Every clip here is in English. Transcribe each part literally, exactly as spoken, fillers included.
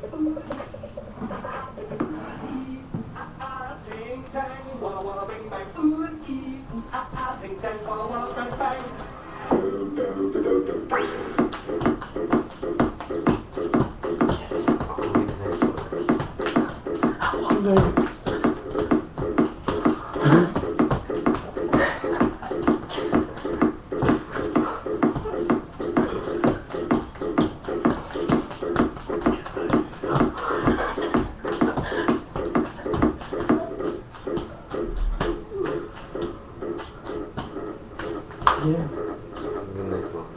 Yeah. The next one.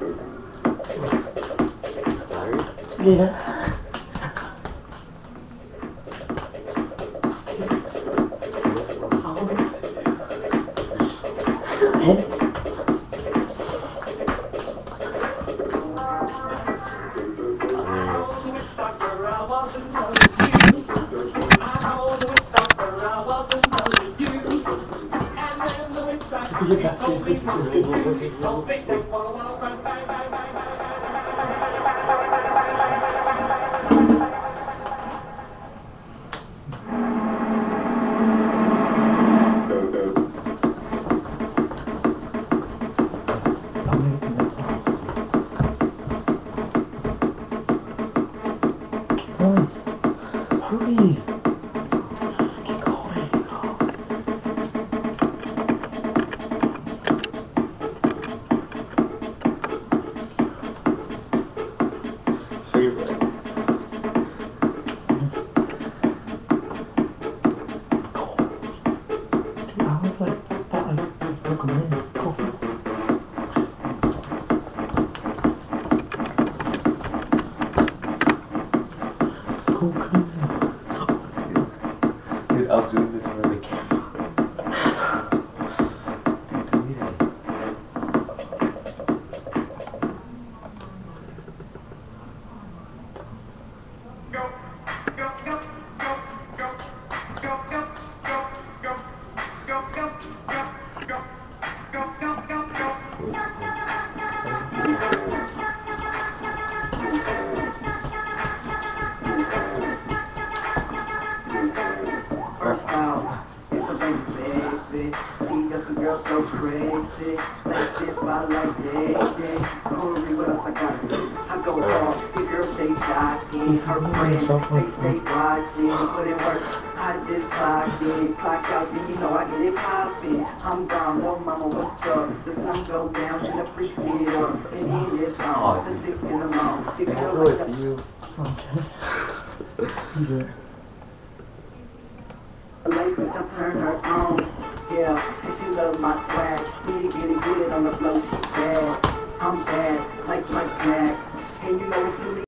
Yeah. Hurry! Keep going, go. Favorite. Dude, I was like, thought I broke a minute. Go. Go crazy. Dude, I was doing this for the camera. Dude, do it. First out, it's the bass, baby. See, just the girls go crazy. Let's just spot like Daisy. Hurry, what else I gotta say? I go hard, the girls stay jocking. Her friends, they stay watching. Put in work, I just clock in. Clock out, then you know I get it poppin'. I'm gone, no mama, what's up? The sun go down, and the freaks get up. And in this song, the six in the morning. The I'll girl do wake it up. to you. Okay. You do it. Lace it, I turn her on, yeah, and she love my swag. Get it, get it, get it on the floor, she bad. I'm bad, like Mike Jack, and you know what she